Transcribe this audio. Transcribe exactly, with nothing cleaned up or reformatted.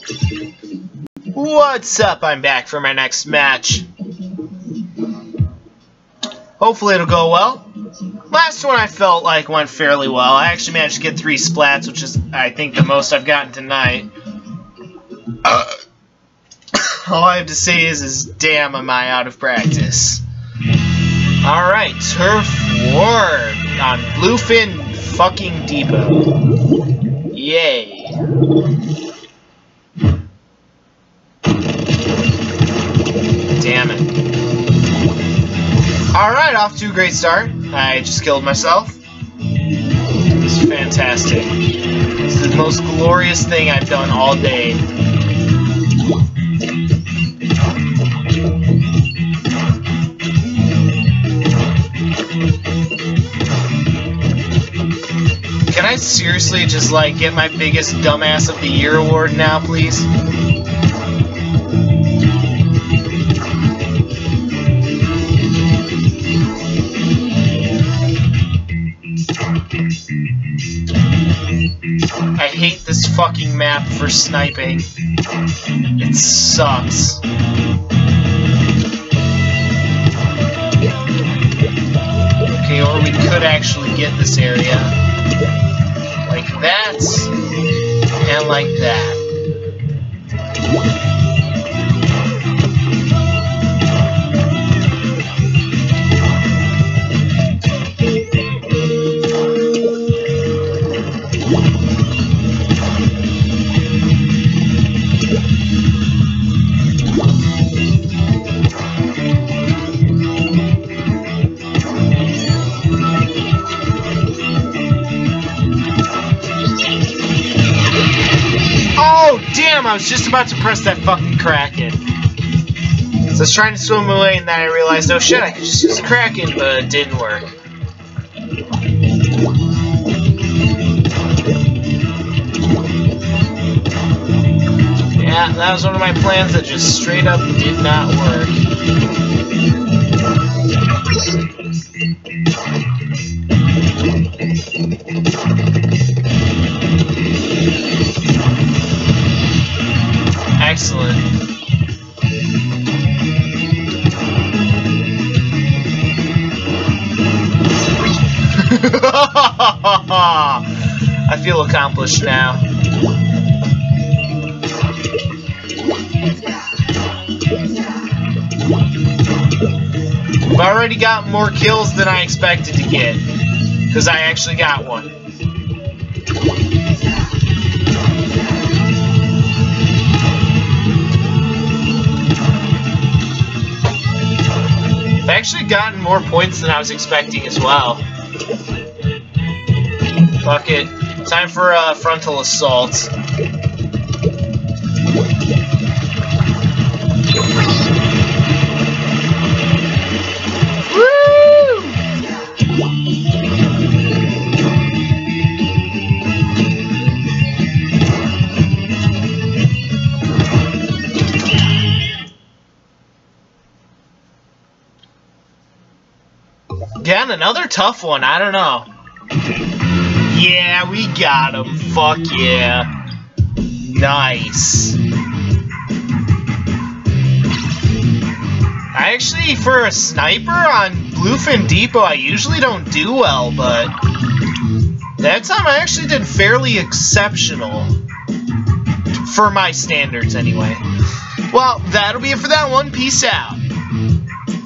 What's up? I'm back for my next match. Hopefully it'll go well. Last one I felt like went fairly well. I actually managed to get three splats, which is, I think, the most I've gotten tonight. Uh, all I have to say is, is, damn, am I out of practice. Alright, Turf War on Bluefin fucking Depot. Yay. Damn it. Alright, off to a great start. I just killed myself. This is fantastic. This is the most glorious thing I've done all day. Can I seriously just, like, get my biggest dumbass of the year award now, please? I hate this fucking map for sniping. It sucks. Okay, or we could actually get this area. Like that, and like that. Damn, I was just about to press that fucking Kraken. So I was trying to swim away and then I realized, oh shit, I could just use a Kraken, but it didn't work. Yeah, that was one of my plans that just straight up did not work. Excellent. I feel accomplished now. I've already got more kills than I expected to get, because I actually got one. I've actually gotten more points than I was expecting as well. Fuck it. Time for a frontal assault. Again, another tough one. I don't know. Yeah, we got him. Fuck yeah. Nice. I actually, for a sniper on Bluefin Depot, I usually don't do well, but that time I actually did fairly exceptional. For my standards, anyway. Well, that'll be it for that one. Peace out.